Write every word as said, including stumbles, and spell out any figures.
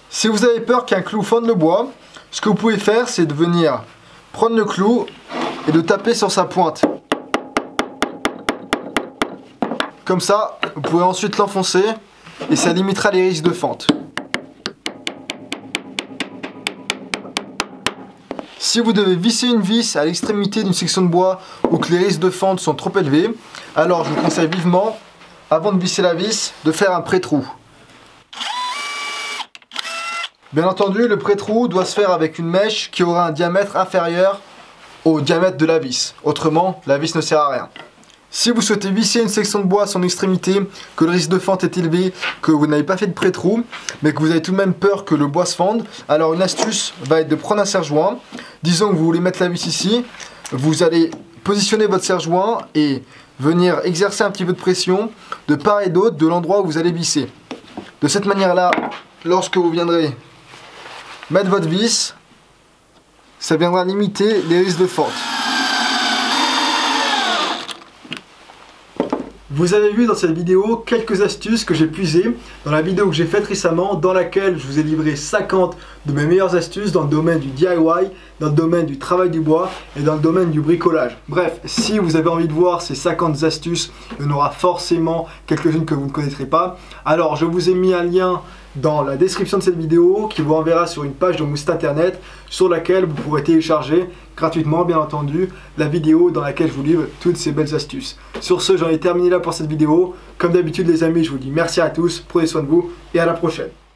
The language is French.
Si vous avez peur qu'un clou fende le bois, ce que vous pouvez faire, c'est de venir prendre le clou et de taper sur sa pointe. Comme ça, vous pouvez ensuite l'enfoncer et ça limitera les risques de fente. Si vous devez visser une vis à l'extrémité d'une section de bois ou que les risques de fente sont trop élevés, alors je vous conseille vivement, avant de visser la vis, de faire un pré-trou. Bien entendu, le pré-trou doit se faire avec une mèche qui aura un diamètre inférieur au diamètre de la vis. Autrement, la vis ne sert à rien. Si vous souhaitez visser une section de bois à son extrémité, que le risque de fente est élevé, que vous n'avez pas fait de pré-trou, mais que vous avez tout de même peur que le bois se fende, alors une astuce va être de prendre un serre-joint. Disons que vous voulez mettre la vis ici, vous allez positionner votre serre-joint et venir exercer un petit peu de pression de part et d'autre de l'endroit où vous allez visser. De cette manière-là, lorsque vous viendrez mettre votre vis, ça viendra limiter les risques de fente. Vous avez vu dans cette vidéo quelques astuces que j'ai puisées dans la vidéo que j'ai faite récemment, dans laquelle je vous ai livré cinquante de mes meilleures astuces dans le domaine du D I Y, dans le domaine du travail du bois et dans le domaine du bricolage. Bref, si vous avez envie de voir ces cinquante astuces, il y en aura forcément quelques-unes que vous ne connaîtrez pas. Alors je vous ai mis un lien dans la description de cette vidéo qui vous enverra sur une page de mon site internet sur laquelle vous pourrez télécharger gratuitement, bien entendu, la vidéo dans laquelle je vous livre toutes ces belles astuces. Sur ce, j'en ai terminé là pour cette vidéo. Comme d'habitude les amis, je vous dis merci à tous, prenez soin de vous et à la prochaine.